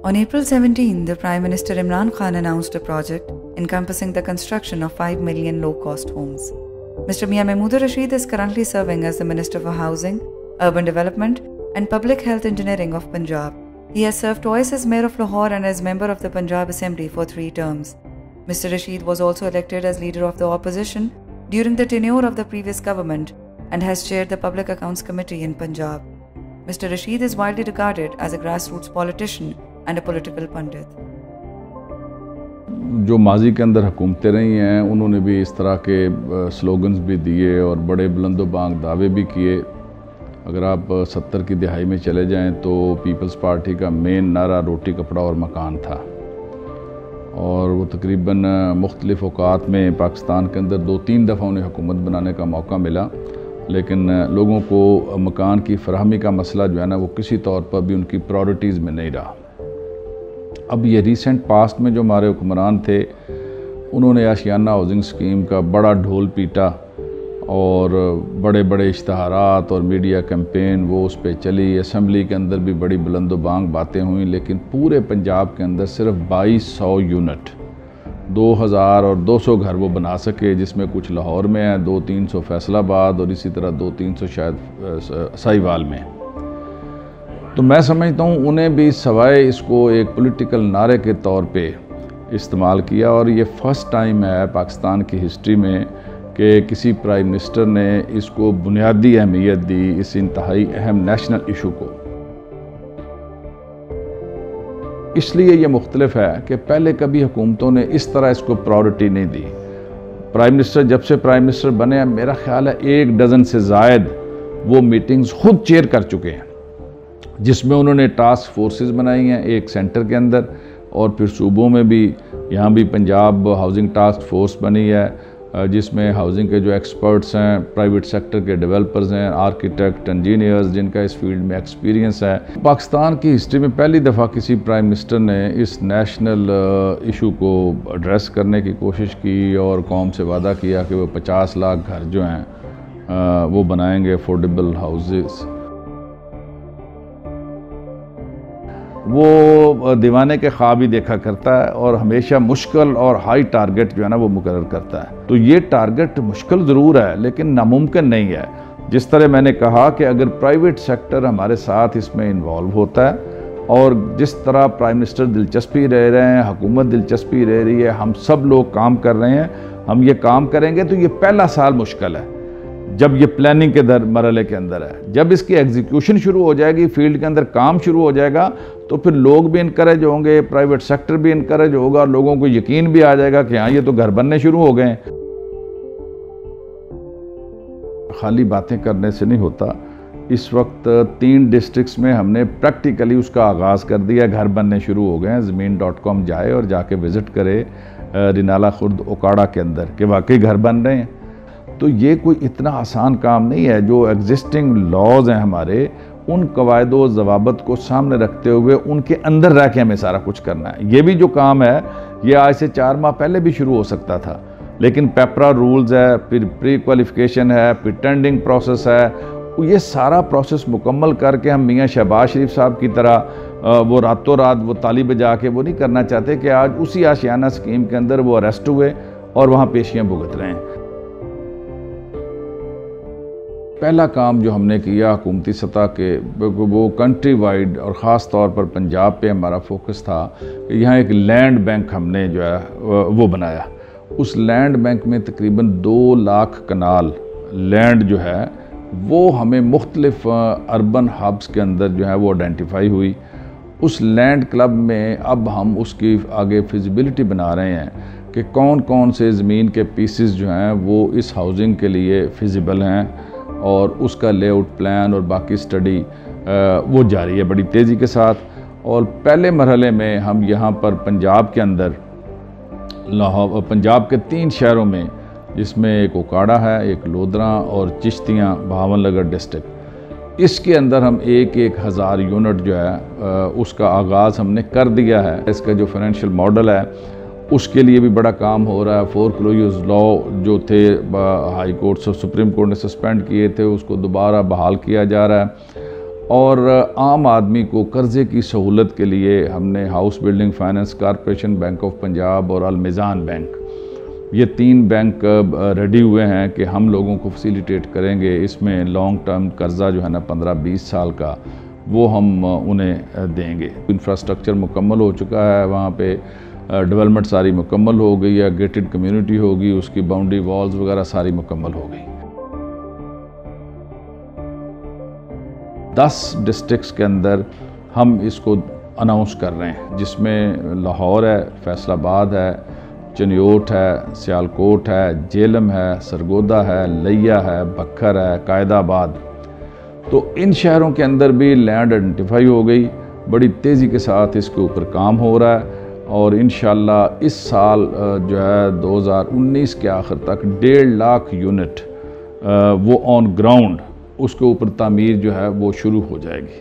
On April 17, the Prime Minister Imran Khan announced a project encompassing the construction of 5 million low-cost homes. Mr. Mian Mehmood-ur-Rasheed is currently serving as the Minister for Housing, Urban Development and Public Health Engineering of Punjab. He has served twice as Mayor of Lahore and as member of the Punjab Assembly for 3 terms. Mr. Rasheed was also elected as leader of the opposition during the tenure of the previous government and has chaired the Public Accounts Committee in Punjab. Mr. Rasheed is widely regarded as a grassroots politician and a political pundit. जो माजी के अंदर हुकूमतें रही हैं उन्होंने भी इस तरह के स्लोगन्स भी दिए और बड़े बुलंदोबांग दावे भी किए। अगर आप 70 की दहाई में चले जाएं तो पीपल्स पार्टी का मेन नारा रोटी कपड़ा और मकान था और वो तकरीबन मुख्तलिफ़ औकात में पाकिस्तान के अंदर 2-3 दफ़ा उन्हें हुकूमत बनाने का मौका मिला, लेकिन लोगों को मकान की फराहमी का मसला जो है ना वो किसी तौर पर भी उनकी प्रायोरिटीज़ में नहीं रहा। अब ये रीसेंट पास्ट में जो हमारे हुक्मरान थे उन्होंने आशियाना हाउसिंग स्कीम का बड़ा ढोल पीटा और बड़े बड़े इश्तहारात और मीडिया कैंपेन वो उस पर चली। असम्बली के अंदर भी बड़ी बुलंदोबांग बातें हुई, लेकिन पूरे पंजाब के अंदर सिर्फ 2200 यूनिट 2000 और 200 घर वो बना सके, जिसमें कुछ लाहौर में है, 200-300 फैसलाबाद और इसी तरह 200-300 शायद साहिवाल में। तो मैं समझता हूँ उन्हें भी सवाए इसको एक पॉलिटिकल नारे के तौर पे इस्तेमाल किया और ये फ़र्स्ट टाइम है पाकिस्तान की हिस्ट्री में कि किसी प्राइम मिनिस्टर ने इसको बुनियादी अहमियत दी, इस इंतहाई अहम नेशनल इशू को। इसलिए ये मुख्तलिफ है कि पहले कभी हुकूमतों ने इस तरह इसको प्रायोरिटी नहीं दी। प्राइम मिनिस्टर जब से प्राइम मिनिस्टर बने, मेरा ख्याल है 1 डज़न से ज़ायद वो मीटिंग्स खुद चेयर कर चुके हैं, जिसमें उन्होंने टास्क फोर्सेस बनाई हैं एक सेंटर के अंदर और फिर सूबों में भी। यहाँ भी पंजाब हाउसिंग टास्क फोर्स बनी है जिसमें हाउसिंग के जो एक्सपर्ट्स हैं, प्राइवेट सेक्टर के डेवलपर्स हैं, आर्किटेक्ट, इंजीनियर्स जिनका इस फील्ड में एक्सपीरियंस है। पाकिस्तान की हिस्ट्री में पहली दफ़ा किसी प्राइम मिनिस्टर ने इस नेशनल इशू को एड्रेस करने की कोशिश की और कौम से वादा किया कि वो 50 लाख घर जो हैं वो बनाएंगे अफोर्डेबल हाउसेस। वो दीवाने के ख्वाब ही देखा करता है और हमेशा मुश्किल और हाई टारगेट जो है ना वो मुकर्रर करता है। तो ये टारगेट मुश्किल ज़रूर है लेकिन नामुमकिन नहीं है। जिस तरह मैंने कहा कि अगर प्राइवेट सेक्टर हमारे साथ इसमें इन्वॉल्व होता है और जिस तरह प्राइम मिनिस्टर दिलचस्पी रह रहे हैं, हुकूमत दिलचस्पी रह रही है, हम सब लोग काम कर रहे हैं, हम ये काम करेंगे तो ये पहला साल मुश्किल है जब ये प्लानिंग के मरहले के अंदर है। जब इसकी एग्जीक्यूशन शुरू हो जाएगी, फील्ड के अंदर काम शुरू हो जाएगा, तो फिर लोग भी इनकरेज होंगे, प्राइवेट सेक्टर भी इनकरेज होगा और लोगों को यकीन भी आ जाएगा कि हाँ ये तो घर बनने शुरू हो गए। खाली बातें करने से नहीं होता। इस वक्त 3 डिस्ट्रिक्ट्स में हमने प्रैक्टिकली उसका आगाज़ कर दिया, घर बनने शुरू हो गए हैं। Zameen.com जाए और जाके विज़िट करे रिनाला खुर्द ओकाड़ा के अंदर कि वाकई घर बन रहे हैं। तो ये कोई इतना आसान काम नहीं है। जो एग्जिस्टिंग लॉज हैं हमारे, उन कवायद व ज़वाबत को सामने रखते हुए उनके अंदर रह के हमें सारा कुछ करना है। ये भी जो काम है ये आज से 4 माह पहले भी शुरू हो सकता था, लेकिन पेपरा रूल्स है, फिर प्री क्वालिफिकेशन है, फिर टेंडरिंग प्रोसेस है। ये सारा प्रोसेस मुकम्मल करके हम मियाँ शहबाज शरीफ साहब की तरह वो रातों रात वो ताली बजा के वो नहीं करना चाहते कि आज उसी आशियाना स्कीम के अंदर वो अरेस्ट हुए और वहाँ पेशियाँ भुगत रहे हैं। पहला काम जो हमने किया हुकूमती सतह के वो कंट्री वाइड और ख़ास तौर पर पंजाब पे हमारा फोकस था कि यहाँ एक लैंड बैंक हमने जो है वो बनाया। उस लैंड बैंक में तकरीबन 2 लाख कनाल लैंड जो है वो हमें मुख्तलिफ अर्बन हब्स के अंदर जो है वो आइडेंटिफाई हुई। उस लैंड क्लब में अब हम उसकी आगे फिजिबिलिटी बना रहे हैं कि कौन कौन से ज़मीन के पीसेस जो हैं वो इस हाउसिंग के लिए फिजिबल हैं और उसका लेआउट प्लान और बाकी स्टडी वो जारी है बड़ी तेज़ी के साथ। और पहले मरहले में हम यहाँ पर पंजाब के अंदर लाहौर, पंजाब के 3 शहरों में, जिसमें एक ओकाड़ा है, एक लोधरा और चिश्तियाँ भावनगर डिस्ट्रिक्ट, इसके अंदर हम 1-1 हज़ार यूनिट जो है उसका आगाज़ हमने कर दिया है। इसका जो फाइनेंशियल मॉडल है उसके लिए भी बड़ा काम हो रहा है। फोरक्लोजर लॉ जो थे हाई कोर्ट और सुप्रीम कोर्ट ने सस्पेंड किए थे उसको दोबारा बहाल किया जा रहा है। और आम आदमी को कर्ज़े की सहूलत के लिए हमने house building finance corporation, bank of Punjab और अल-मिज़ान बैंक, ये 3 बैंक रेडी हुए हैं कि हम लोगों को फैसिलिटेट करेंगे। इसमें लॉन्ग टर्म कर्ज़ा जो है ना 15-20 साल का, वो हम उन्हें देंगे। इंफ्रास्ट्रक्चर मुकम्मल हो चुका है, वहाँ पे डेवलपमेंट सारी मुकम्मल हो गई है, गेटेड कम्युनिटी होगी, उसकी बाउंड्री वॉल्स वगैरह सारी मुकम्मल हो गई। 10 डिस्ट्रिक्ट्स के अंदर हम इसको अनाउंस कर रहे हैं, जिसमें लाहौर है, फैसलाबाद है, चनियोट है, सियालकोट है, जेलम है, सरगोदा है, लिया है, बखर है, कायदाबाद। तो इन शहरों के अंदर भी लैंड आइडेंटिफाई हो गई, बड़ी तेज़ी के साथ इसके ऊपर काम हो रहा है और इंशाल्लाह इस साल जो है 2019 के आखिर तक 1.5 लाख यूनिट वो ऑन ग्राउंड उसके ऊपर तामीर जो है वो शुरू हो जाएगी।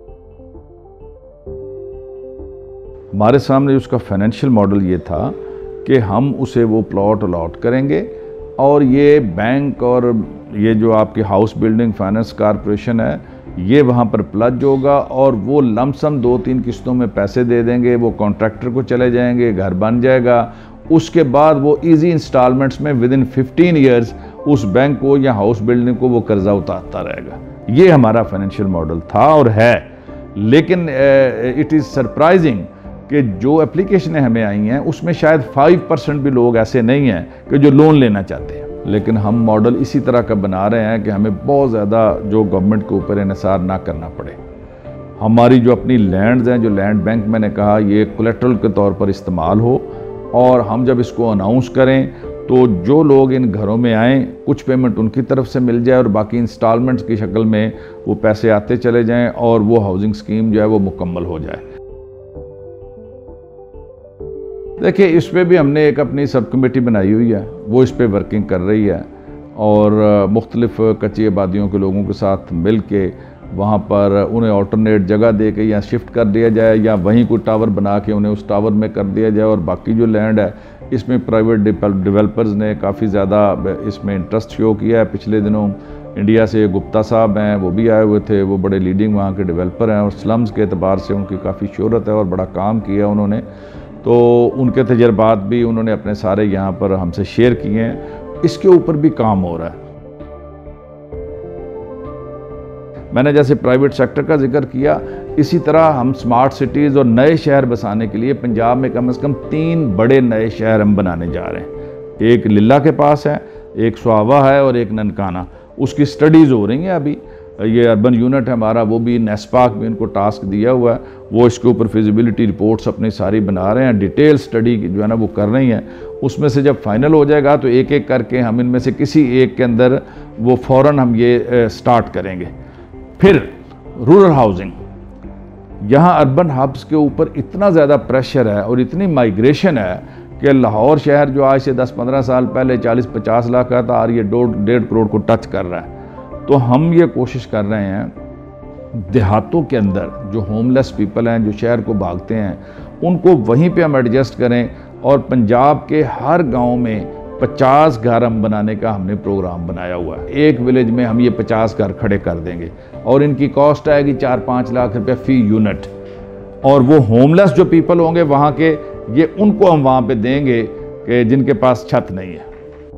हमारे सामने उसका फाइनेंशियल मॉडल ये था कि हम उसे वो प्लॉट अलॉट करेंगे और ये बैंक और ये जो आपकी हाउस बिल्डिंग फाइनेंस कॉरपोरेशन है, ये वहाँ पर प्लज होगा और वो लमसम 2-3 किस्तों में पैसे दे देंगे, वो कॉन्ट्रैक्टर को चले जाएंगे, घर बन जाएगा। उसके बाद वो इजी इंस्टॉलमेंट्स में विदिन 15 ईयर्स उस बैंक को या हाउस बिल्डिंग को वो कर्जा उतारता रहेगा। ये हमारा फाइनेंशियल मॉडल था और है। लेकिन इट इज़ सरप्राइजिंग कि जो एप्लीकेशनें हमें आई हैं उसमें शायद 5% भी लोग ऐसे नहीं हैं कि जो लोन लेना चाहते हैं। लेकिन हम मॉडल इसी तरह का बना रहे हैं कि हमें बहुत ज़्यादा जो गवर्नमेंट के ऊपर इन्हिसार ना करना पड़े। हमारी जो अपनी लैंड्स हैं, जो लैंड बैंक मैंने कहा, ये कोलेट्रल के तौर पर इस्तेमाल हो और हम जब इसको अनाउंस करें तो जो लोग इन घरों में आएँ, कुछ पेमेंट उनकी तरफ से मिल जाए और बाकी इंस्टॉलमेंट्स की शक्ल में वो पैसे आते चले जाएँ और वो हाउसिंग स्कीम जो है वो मुकम्मल हो जाए। देखिए, इस पर भी हमने एक अपनी सब कमेटी बनाई हुई है, वो इस पर वर्किंग कर रही है और मुख्तलिफ कच्ची आबादियों के लोगों के साथ मिल के वहाँ पर उन्हें ऑल्टरनेट जगह दे के या शिफ्ट कर दिया जाए या वहीं कोई टावर बना के उन्हें उस टावर में कर दिया जाए। और बाकी जो लैंड है इसमें प्राइवेट डेवलपर्स ने काफ़ी ज़्यादा इसमें इंटरेस्ट शो किया है। पिछले दिनों इंडिया से गुप्ता साहब हैं, वो भी आए हुए थे, वो बड़े लीडिंग वहाँ के डेवलपर हैं और स्लम्स के एतबार से उनकी काफ़ी शोहरत है और बड़ा काम किया उन्होंने। तो उनके तजर्बात भी उन्होंने अपने सारे यहाँ पर हमसे शेयर किए हैं। इसके ऊपर भी काम हो रहा है। मैंने जैसे प्राइवेट सेक्टर का जिक्र किया, इसी तरह हम स्मार्ट सिटीज़ और नए शहर बसाने के लिए पंजाब में कम से कम 3 बड़े नए शहर हम बनाने जा रहे हैं। एक लिल्ला के पास है, एक स्वावा है और एक ननकाना। उसकी स्टडीज़ हो रही हैं अभी। ये अर्बन यूनिट है हमारा, वो भी नेस्पाक में इनको टास्क दिया हुआ है, वो इसके ऊपर फिजिबिलिटी रिपोर्ट्स अपनी सारी बना रहे हैं, डिटेल स्टडी जो है ना वो कर रही हैं। उसमें से जब फाइनल हो जाएगा तो एक एक करके हम इनमें से किसी एक के अंदर वो फ़ौरन हम ये स्टार्ट करेंगे। फिर रूरल हाउसिंग, यहाँ अर्बन हब्स के ऊपर इतना ज़्यादा प्रेशर है और इतनी माइग्रेशन है कि लाहौर शहर जो आज से 10-15 साल पहले 40-50 लाख का था और ये 1.5 करोड़ को टच कर रहा है। तो हम ये कोशिश कर रहे हैं देहातों के अंदर जो होमलेस पीपल हैं, जो शहर को भागते हैं, उनको वहीं पे हम एडजस्ट करें और पंजाब के हर गांव में 50 घर हम बनाने का हमने प्रोग्राम बनाया हुआ है। एक विलेज में हम ये 50 घर खड़े कर देंगे और इनकी कॉस्ट आएगी 4-5 लाख रुपये फी यूनिट। और वो होमलेस जो पीपल होंगे वहाँ के, ये उनको हम वहाँ पे देंगे कि जिनके पास छत नहीं है।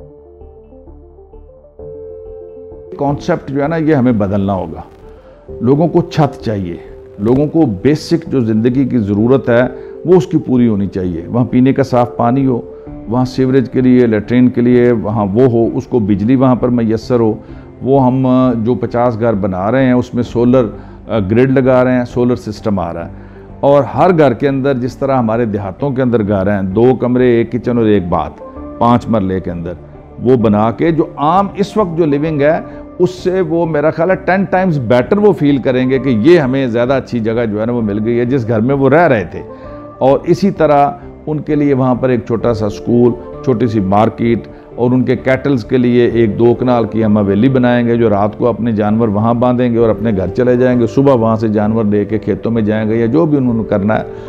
कॉन्सेप्ट जो है ना ये हमें बदलना होगा। लोगों को छत चाहिए, लोगों को बेसिक जो ज़िंदगी की ज़रूरत है वो उसकी पूरी होनी चाहिए। वहाँ पीने का साफ़ पानी हो, वहाँ सीवरेज के लिए, लेट्रिन के लिए वहाँ वो हो, उसको बिजली वहाँ पर मैसर हो। वो हम जो 50 घर बना रहे हैं उसमें सोलर ग्रिड लगा रहे हैं, सोलर सिस्टम आ रहा है। और हर घर के अंदर, जिस तरह हमारे देहातों के अंदर घर हैं, 2 कमरे, 1 किचन और 1 बाथ, 5 मरले के अंदर, वो बना के जो आम इस वक्त जो लिविंग है उससे वो मेरा ख्याल है 10 टाइम्स बेटर वो फील करेंगे कि ये हमें ज़्यादा अच्छी जगह जो है ना वो मिल गई है जिस घर में वो रह रहे थे। और इसी तरह उनके लिए वहाँ पर एक छोटा सा स्कूल, छोटी सी मार्केट और उनके कैटल्स के लिए 1-2 कनाल की हम हवेली बनाएंगे जो रात को अपने जानवर वहाँ बांधेंगे और अपने घर चले जाएंगे, सुबह वहाँ से जानवर लेके खेतों में जाएंगे या जो भी उन्होंने करना है।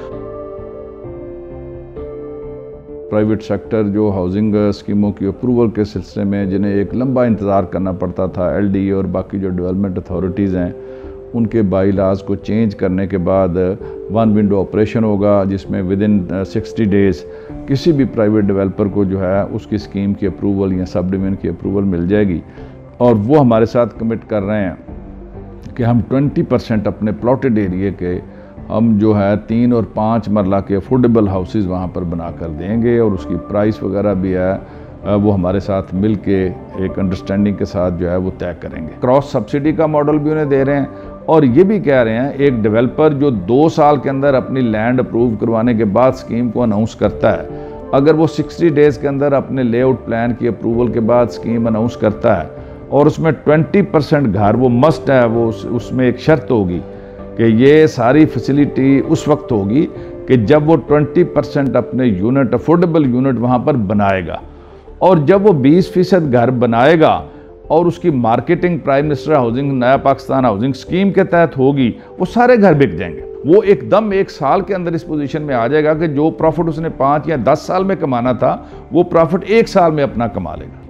प्राइवेट सेक्टर जो हाउसिंग स्कीमों की अप्रूवल के सिलसिले में जिन्हें एक लंबा इंतज़ार करना पड़ता था, LD और बाकी जो डेवलपमेंट अथॉरिटीज़ हैं उनके बाई लॉज को चेंज करने के बाद वन विंडो ऑपरेशन होगा, जिसमें विद इन 60 डेज़ किसी भी प्राइवेट डेवलपर को जो है उसकी स्कीम की अप्रूवल या सब डिवीजन की अप्रूवल मिल जाएगी। और वो हमारे साथ कमिट कर रहे हैं कि हम 20% अपने प्लॉटेड एरिया के हम जो है 3 और 5 मरला के अफोर्डेबल हाउसेस वहाँ पर बना कर देंगे, और उसकी प्राइस वगैरह भी है वो हमारे साथ मिल के एक अंडरस्टैंडिंग के साथ जो है वो तय करेंगे। क्रॉस सब्सिडी का मॉडल भी उन्हें दे रहे हैं, और ये भी कह रहे हैं एक डेवलपर जो 2 साल के अंदर अपनी लैंड अप्रूव करवाने के बाद स्कीम को अनाउंस करता है, अगर वो 60 डेज़ के अंदर अपने लेआउट प्लान की अप्रूवल के बाद स्कीम अनाउंस करता है और उसमें 20% घर वो मस्ट है, वो उसमें एक शर्त होगी कि ये सारी फैसिलिटी उस वक्त होगी कि जब वो 20% अपने यूनिट अफोर्डेबल यूनिट वहाँ पर बनाएगा, और जब वो 20% घर बनाएगा और उसकी मार्केटिंग प्राइम मिनिस्टर हाउसिंग नया पाकिस्तान हाउसिंग स्कीम के तहत होगी, वो सारे घर बिक जाएंगे। वो एकदम 1 साल के अंदर इस पोजीशन में आ जाएगा कि जो प्रॉफिट उसने 5 या 10 साल में कमाना था वो प्रॉफिट 1 साल में अपना कमा लेगा।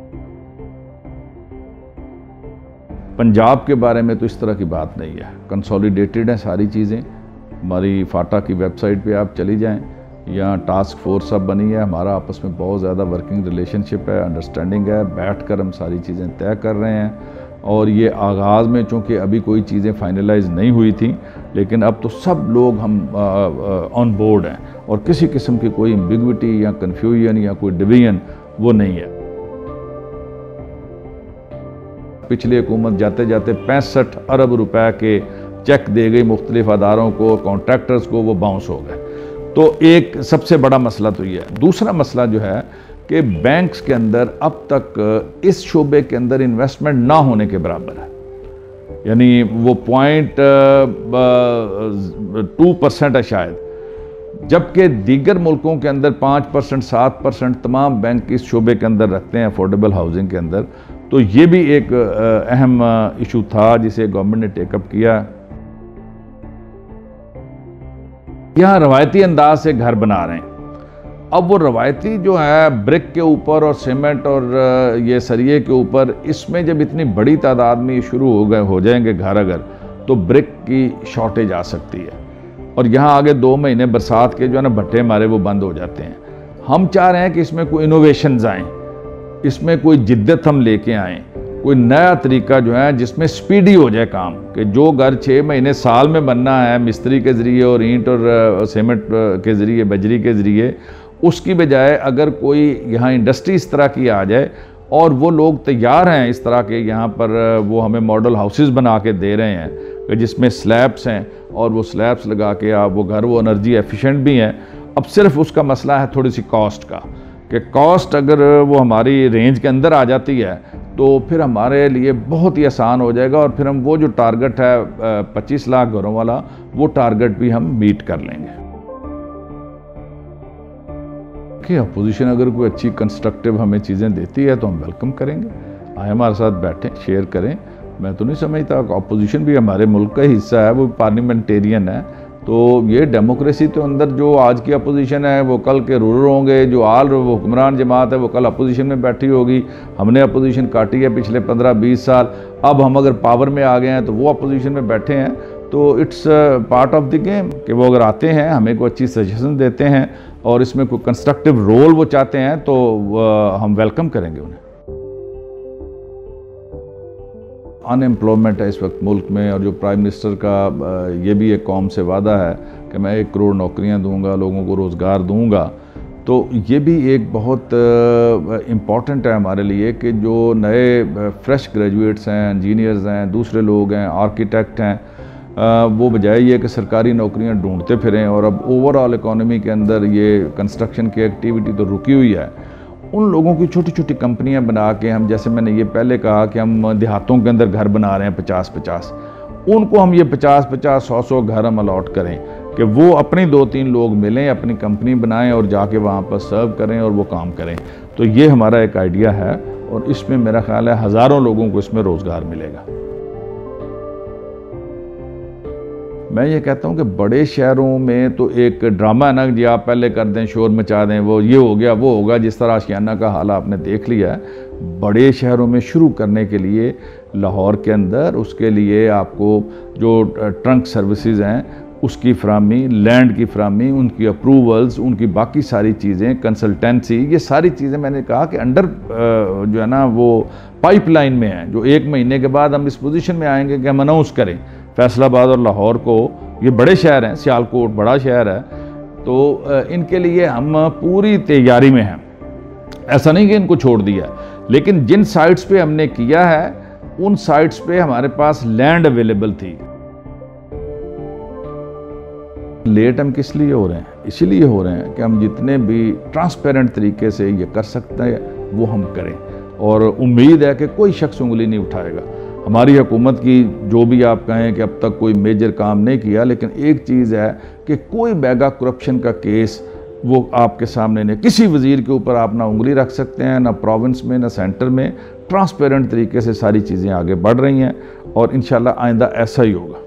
पंजाब के बारे में तो इस तरह की बात नहीं है, कंसोलिडेटेड है सारी चीज़ें। हमारी फाटा की वेबसाइट पे आप चली जाएं, यहाँ टास्क फोर्स अब बनी है, हमारा आपस में बहुत ज़्यादा वर्किंग रिलेशनशिप है, अंडरस्टैंडिंग है, बैठकर हम सारी चीज़ें तय कर रहे हैं। और ये आगाज़ में चूँकि अभी कोई चीज़ें फाइनलाइज नहीं हुई थी, लेकिन अब तो सब लोग हम ऑन बोर्ड हैं और किसी किस्म की कोई एम्बिग्विटी या कन्फ्यूजन या कोई डिवीजन वो नहीं है। पिछली हुकूमत जाते जाते 65 अरब रुपए के चेक दे गई मुख्तलिफ अदारों को, कॉन्ट्रैक्टर्स को, वो बाउंस हो गए। तो एक सबसे बड़ा मसला तो ये है। दूसरा मसला जो है कि बैंक्स के अंदर अब तक इस शोबे के अंदर इन्वेस्टमेंट ना होने के बराबर है, यानी वो 0.2% है शायद, जबकि दीगर मुल्कों के अंदर 5%, 7% तमाम बैंक इस शोबे के अंदर रखते हैं अफोर्डेबल हाउसिंग के अंदर। तो ये भी एक अहम इशू था जिसे गवर्नमेंट ने टेकअप किया। यहाँ रवायती अंदाज से घर बना रहे हैं, अब वो रवायती जो है ब्रिक के ऊपर और सीमेंट और ये सरिये के ऊपर, इसमें जब इतनी बड़ी तादाद में शुरू हो जाएंगे घर अगर, तो ब्रिक की शॉर्टेज आ सकती है। और यहाँ आगे 2 महीने बरसात के जो है ना भट्टे हमारे वो बंद हो जाते हैं। हम चाह रहे हैं कि इसमें कोई इनोवेशंस आएँ, इसमें कोई जिद्दत हम लेके आएँ, कोई नया तरीका जो है जिसमें स्पीडी हो जाए काम, कि जो घर 6 महीने साल में बनना है मिस्त्री के ज़रिए और ईंट और सीमेंट के ज़रिए, बजरी के ज़रिए, उसकी बजाय अगर कोई यहाँ इंडस्ट्री इस तरह की आ जाए और वो लोग तैयार हैं इस तरह के, यहाँ पर वो हमें मॉडल हाउसेस बना के दे रहे हैं कि जिसमें स्लैब्स हैं और वो स्लैब्स लगा के आप वो घर वो एनर्जी एफिशिएंट भी हैं। अब सिर्फ उसका मसला है थोड़ी सी कॉस्ट का, कि कॉस्ट अगर वो हमारी रेंज के अंदर आ जाती है तो फिर हमारे लिए बहुत ही आसान हो जाएगा, और फिर हम वो जो टारगेट है 25 लाख घरों वाला, वो टारगेट भी हम मीट कर लेंगे। कि अपोजिशन अगर कोई अच्छी कंस्ट्रक्टिव हमें चीज़ें देती है तो हम वेलकम करेंगे, आए हमारे साथ बैठें, शेयर करें। मैं तो नहीं समझता, अपोजिशन भी हमारे मुल्क का हिस्सा है, वो पार्लियामेंटेरियन है। तो ये डेमोक्रेसी के अंदर जो आज की अपोजिशन है वो कल के रूलर होंगे, जो आल वो हुक्मरान जमात है वो कल अपोजिशन में बैठी होगी। हमने अपोजिशन काटी है पिछले 15-20 साल, अब हम अगर पावर में आ गए हैं तो वो अपोजिशन में बैठे हैं। तो it's part of the game कि वो अगर आते हैं हमें कोई अच्छी सजेशन देते हैं और इसमें कोई कंस्ट्रक्टिव रोल वो चाहते हैं तो हम वेलकम करेंगे उन्हें। अनएम्प्लॉयमेंट है इस वक्त मुल्क में, और जो प्राइम मिनिस्टर का ये भी एक कौम से वादा है कि मैं 1 करोड़ नौकरियां दूंगा, लोगों को रोज़गार दूंगा। तो ये भी एक बहुत इम्पॉर्टेंट है हमारे लिए कि जो नए फ्रेश ग्रेजुएट्स हैं, इंजीनियर्स हैं, दूसरे लोग हैं, आर्किटेक्ट हैं, वो बजाय ये कि सरकारी नौकरियां ढूंढते फिरें, और अब ओवरऑल इकॉनमी के अंदर ये कंस्ट्रक्शन की एक्टिविटी तो रुकी हुई है, उन लोगों की छोटी छोटी कंपनियां बना के हम, जैसे मैंने ये पहले कहा कि हम देहातों के अंदर घर बना रहे हैं 50-50, उनको हम ये 50-50, 100-100 घर हम अलॉट करें कि वो अपने 2-3 लोग मिलें, अपनी कंपनी बनाएं और जाके वहाँ पर सर्व करें और वो काम करें। तो ये हमारा एक आइडिया है और इसमें मेरा ख्याल है हज़ारों लोगों को इसमें रोज़गार मिलेगा। मैं ये कहता हूँ कि बड़े शहरों में तो एक ड्रामा है ना जी, आप पहले कर दें, शोर मचा दें, वो ये हो गया वो होगा, जिस तरह आशियाना का हाल आपने देख लिया है। बड़े शहरों में शुरू करने के लिए लाहौर के अंदर उसके लिए आपको जो ट्रंक सर्विसेज हैं उसकी फराहमी, लैंड की फराहमी, उनकी अप्रूवल्स, उनकी बाकी सारी चीज़ें, कंसल्टेंसी, ये सारी चीज़ें मैंने कहा कि अंडर जो है ना वो पाइपलाइन में है, जो 1 महीने के बाद हम इस पोजीशन में आएंगे कि हम अनाउंस करें फैसलाबाद और लाहौर को। ये बड़े शहर हैं, सियालकोट बड़ा शहर है, तो इनके लिए हम पूरी तैयारी में हैं। ऐसा नहीं कि इनको छोड़ दिया, लेकिन जिन साइट्स पे हमने किया है उन साइट्स पे हमारे पास लैंड अवेलेबल थी। लेट हम किस लिए हो रहे हैं? इसीलिए हो रहे हैं कि हम जितने भी ट्रांसपेरेंट तरीके से ये कर सकते हैं वो हम करें, और उम्मीद है कि कोई शख्स उंगली नहीं उठाएगा। हमारी हुकूमत की जो भी आप कहें कि अब तक कोई मेजर काम नहीं किया, लेकिन एक चीज़ है कि कोई बैगा करप्शन का केस वो आपके सामने नहीं। किसी वज़ीर के ऊपर आप ना उंगली रख सकते हैं, ना प्रोविंस में ना सेंटर में। ट्रांसपेरेंट तरीके से सारी चीज़ें आगे बढ़ रही हैं और इंशाल्लाह आइंदा ऐसा ही होगा।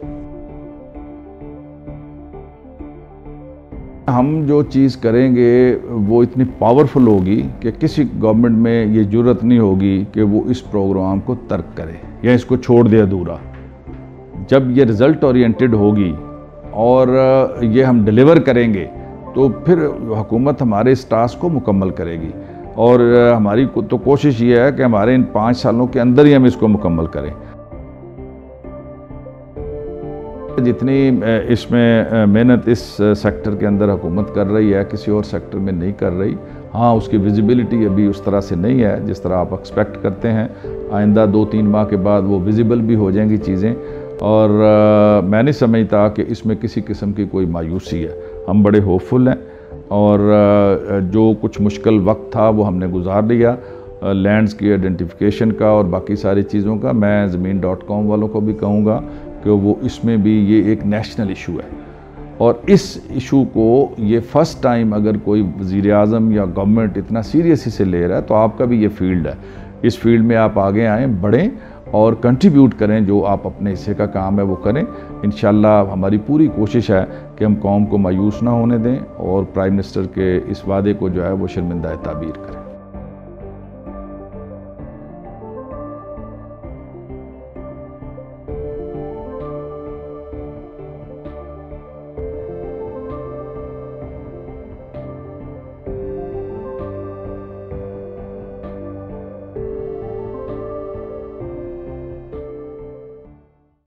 हम जो चीज़ करेंगे वो इतनी पावरफुल होगी कि किसी गवर्नमेंट में ये ज़रूरत नहीं होगी कि वो इस प्रोग्राम को तर्क करे या इसको छोड़ दे अधूरा। जब ये रिज़ल्ट ओरिएंटेड होगी और ये हम डिलीवर करेंगे तो फिर हुकूमत हमारे इस टास्क को मुकम्मल करेगी, और हमारी तो कोशिश ये है कि हमारे इन 5 सालों के अंदर ही हम इसको मुकम्मल करें। जितनी इसमें मेहनत इस सेक्टर के अंदर हुकूमत कर रही है, किसी और सेक्टर में नहीं कर रही। हाँ, उसकी विजिबिलिटी अभी उस तरह से नहीं है जिस तरह आप एक्सपेक्ट करते हैं। आइंदा 2-3 माह के बाद वो विजिबल भी हो जाएंगी चीज़ें, और मैं नहीं समझता कि इसमें किसी किस्म की कोई मायूसी है। हम बड़े होपफुल हैं, और जो कुछ मुश्किल वक्त था वो हमने गुजार लिया, लैंड्स की आइडेंटिफिकेशन का और बाकी सारी चीज़ों का। मैं Zameen.com वालों को भी कहूँगा कि वो इसमें भी ये एक नेशनल इशू है, और इस इशू को ये फ़र्स्ट टाइम अगर कोई वज़ीर-ए-आज़म या गवर्नमेंट इतना सीरियसली से ले रहा है, तो आपका भी ये फील्ड है। इस फील्ड में आप आगे आएँ, बढ़ें और कंट्रीब्यूट करें, जो आप अपने हिस्से का काम है वो करें। इंशाल्लाह हमारी पूरी कोशिश है कि हम कौम को मायूस ना होने दें और प्राइम मिनिस्टर के इस वादे को जो है वो शर्मिंदा ताबीर करें।